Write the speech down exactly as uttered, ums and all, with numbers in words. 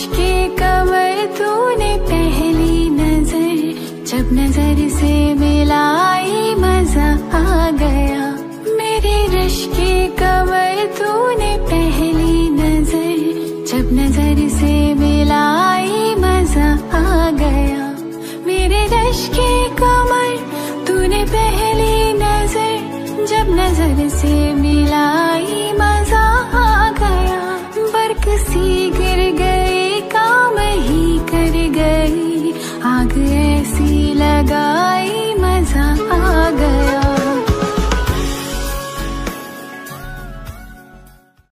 के कमर तूने पहली नजर, जब नजर से मिलाई मजा आ गया। मेरे रश के कमर तूने पहली नजर, जब नजर से मिलाई मजा आ गया। मेरे रश के कमर तूने पहली नजर, जब नजर से मिलाई मजा